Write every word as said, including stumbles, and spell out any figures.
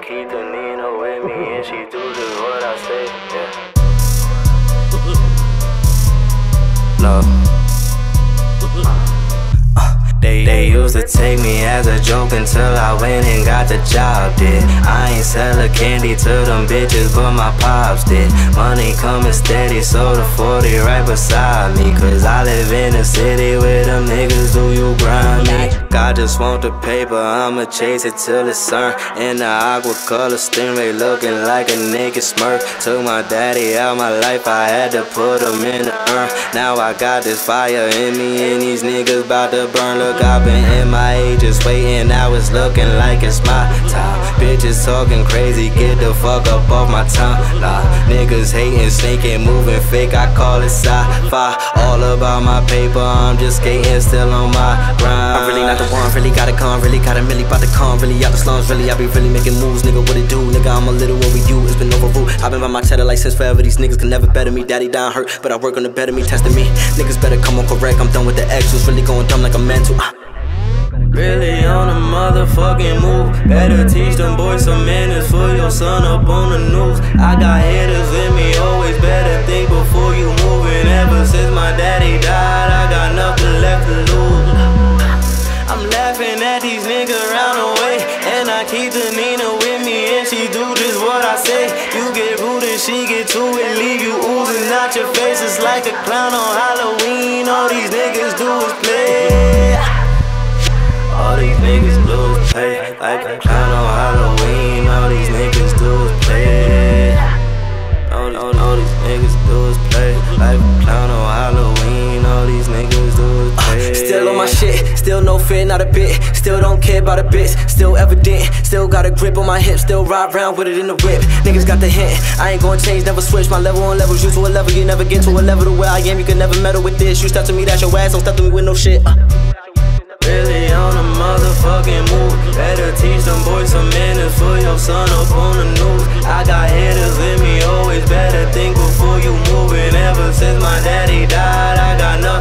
keep the Nina with me, and she do just what I say, yeah. No. They, they used to take me as a joke until I went and got the job, did. I ain't sellin' candy to them bitches, but my pops did. Money coming steady, so the forty right beside me. Cause I live in a city where them niggas do you grind me. I just want the paper, I'ma chase it till it's earned. In the aqua color stingray looking like a naked smurf. Took my daddy out my life, I had to put him in the urn. Now I got this fire in me and these niggas bout to burn. Look, I've been in my age just waiting, now it's looking like it's my time. Bitches talking crazy, get the fuck up off my time. Nah, niggas hating, sneaking, moving fake, I call it sci-fi. All about my paper, I'm just skating, still on my grind. I'm really not the one, really got a con, really got a milli, bout to come, really out the slums, really, I be really making moves, nigga, what it do, nigga, I'm a little over you, it's been overruled. I've been by my cheddar like since forever, these niggas can never better me, daddy down hurt, but I work on the better me, testing me. Niggas better come on correct, I'm done with the extras, really going dumb like a mental. uh. Really on a motherfucking move. Better teach them boys some manners for your son up on the news. I got haters in me, always better think before you move. And ever since my daddy died, I got nothing left to lose. I'm laughing at these niggas round the way, and I keep the Nina with me, and she do just what I say. You get rude and she get to it, leave you oozing out your face. It's like a clown on Halloween, all these niggas do is play. All these niggas do is play, like a clown on Halloween. All these niggas do is play. All, all, all these niggas do is play, like a clown on Halloween. All these niggas do is play. Uh, still on my shit, still no fear, not a bit. Still don't care about the bits, still evident. Still got a grip on my hip, still ride round with it in the whip. Niggas got the hint, I ain't gonna change, never switch. My level on levels, you to a level, you never get to a level to where I am. You can never meddle with this. You step to me, that's your ass, don't step to me with no shit. uh. Really on a motherfucking move. Better teach them boys some manners for your son up on the news. I got haters in me, always better think before you move. And ever since my daddy died, I got nothing.